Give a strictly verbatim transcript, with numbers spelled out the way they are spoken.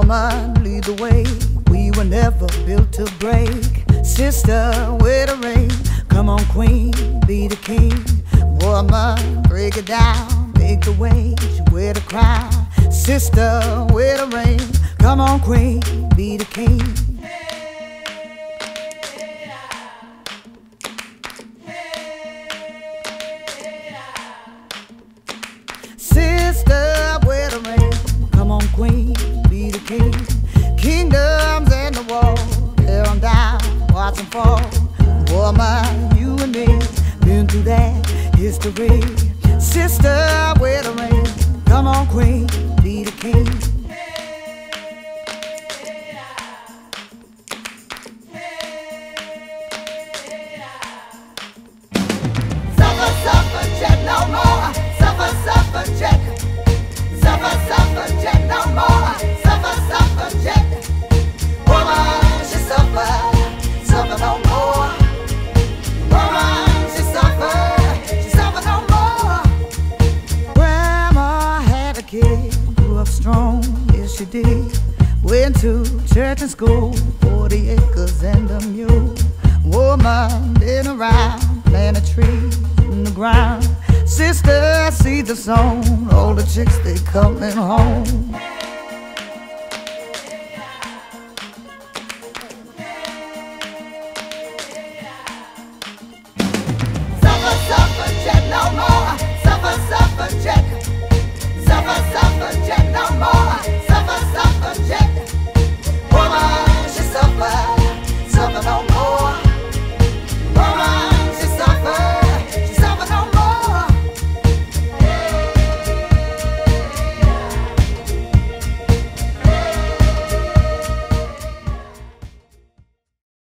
Woman, lead the way. We were never built to break. Sister, with the ring. Come on, queen, be the king. Woman, break it down. Make the wage, wear the crown. Sister, with the ring. Come on, queen, be the king. Sister, with the ring. Come on, queen, be the king. Kingdoms and the wall, tear them down, watch them fall. Woman, you and me, been through that history. Sister, with a ring. Come on, queen, be the king. Suffer, suffragette no more. Suffer, suffragette. Suffer, suffragette no more. Suffer, suffragette. Woman, she suffer. Suffer no more. Woman, she suffer. She suffer no more. Grandma had a kid, grew up strong, yes she did. Went to church and school, forty acres and a mule. Woman, been around, plant a tree in the ground. Sister, see the song, all the chicks, they coming home.